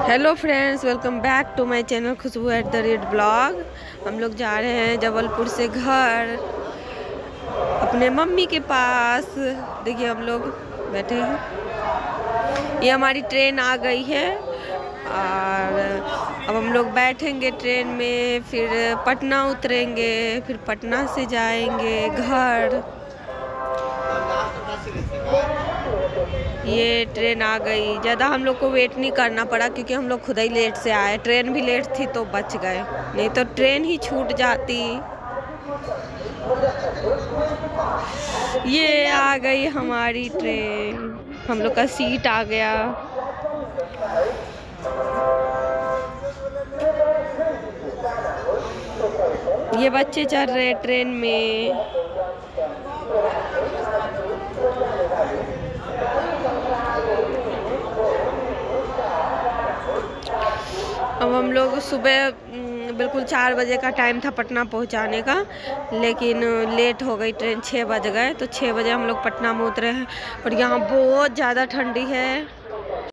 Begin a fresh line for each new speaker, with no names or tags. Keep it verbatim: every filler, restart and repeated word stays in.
Hello friends, welcome back to my channel Khushboo at the rate blog. हम लोग जा रहे हैं जबलपुर से घर अपने मम्मी के पास। देखिए हम लोग बैठे हैं, ये हमारी ट्रेन आ गई है और अब हम लोग बैठेंगे ट्रेन में, फिर पटना उतरेंगे, फिर पटना से जाएंगे घर। ये ट्रेन आ गई। ज़्यादा हम लोग को वेट नहीं करना पड़ा क्योंकि हम लोग खुद ही लेट से आए। ट्रेन भी लेट थी तो बच गए, नहीं तो ट्रेन ही छूट जाती। ये आ गई हमारी ट्रेन, हम लोग का सीट आ गया। ये बच्चे चढ़ रहे ट्रेन में। अब हम लोग सुबह बिल्कुल चार बजे का टाइम था पटना पहुंचाने का, लेकिन लेट हो गई ट्रेन, छः बज गए। तो छः बजे हम लोग पटना में उतरे हैं और यहाँ बहुत ज़्यादा ठंडी है।